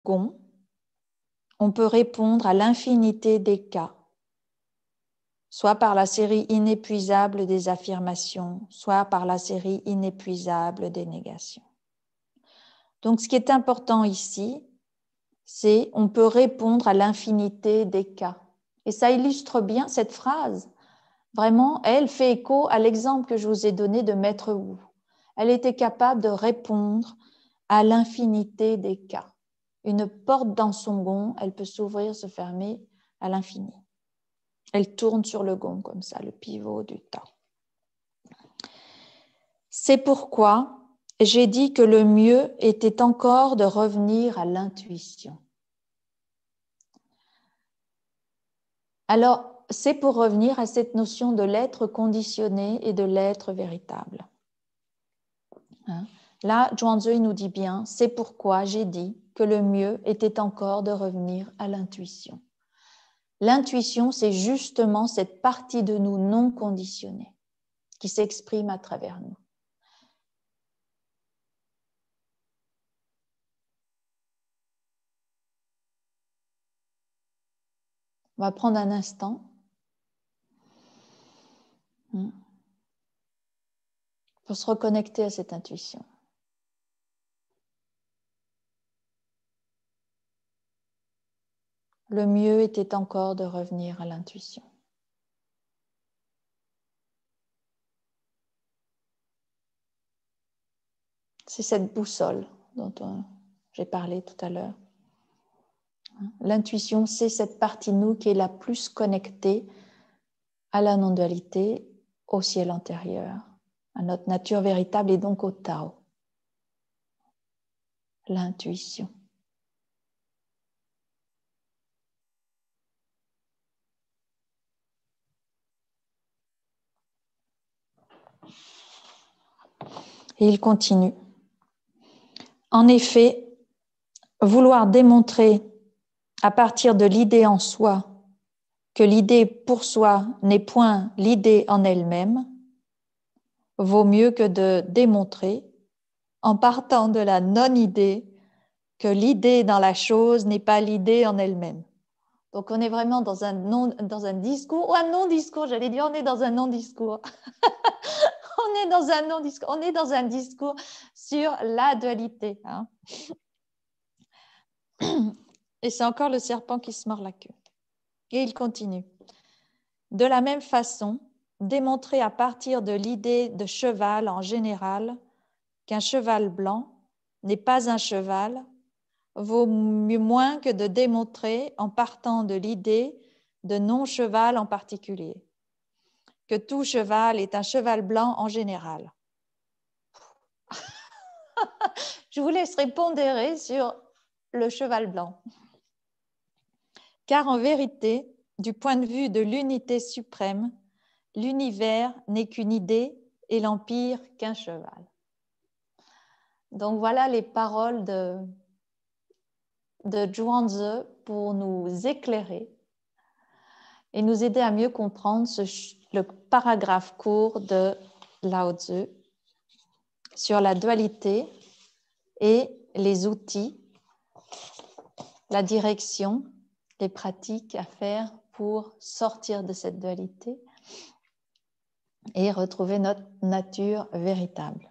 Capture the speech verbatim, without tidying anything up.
second, on peut répondre à l'infinité des cas, soit par la série inépuisable des affirmations, soit par la série inépuisable des négations. Donc, ce qui est important ici, c'est on peut répondre à l'infinité des cas. Et ça illustre bien cette phrase. Vraiment, elle fait écho à l'exemple que je vous ai donné de Maître Wu. Elle était capable de répondre à l'infinité des cas. Une porte dans son gond, elle peut s'ouvrir, se fermer à l'infini. Elle tourne sur le gond comme ça, le pivot du temps. C'est pourquoi j'ai dit que le mieux était encore de revenir à l'intuition. Alors, c'est pour revenir à cette notion de l'être conditionné et de l'être véritable. Hein? Là, Zhuangzi nous dit bien, c'est pourquoi j'ai dit que le mieux était encore de revenir à l'intuition. L'intuition, c'est justement cette partie de nous non conditionnée qui s'exprime à travers nous. On va prendre un instant pour se reconnecter à cette intuition. Le mieux était encore de revenir à l'intuition. C'est cette boussole dont on, j'ai parlé tout à l'heure. L'intuition, c'est cette partie de nous qui est la plus connectée à la non-dualité, au ciel antérieur, à notre nature véritable et donc au Tao. L'intuition. Et il continue. En effet, vouloir démontrer à partir de l'idée en soi que l'idée pour soi n'est point l'idée en elle-même vaut mieux que de démontrer, en partant de la non-idée, que l'idée dans la chose n'est pas l'idée en elle-même. Donc on est vraiment dans un, non, dans un discours, ou un non-discours, j'allais dire on est dans un non-discours. on est dans un non-discours, on est dans un discours sur la dualité. Hein. Et c'est encore le serpent qui se mord la queue. Et il continue. De la même façon, démontrer à partir de l'idée de cheval en général qu'un cheval blanc n'est pas un cheval vaut mieux moins que de démontrer en partant de l'idée de non-cheval en particulier, que tout cheval est un cheval blanc en général. Je vous laisserai pondérer sur le cheval blanc. Car en vérité, du point de vue de l'unité suprême, l'univers n'est qu'une idée et l'empire qu'un cheval. Donc voilà les paroles de, de Zhuangzi pour nous éclairer et nous aider à mieux comprendre ce, le paragraphe court de Lao Tzu sur la dualité et les outils, la direction, les pratiques à faire pour sortir de cette dualité et retrouver notre nature véritable.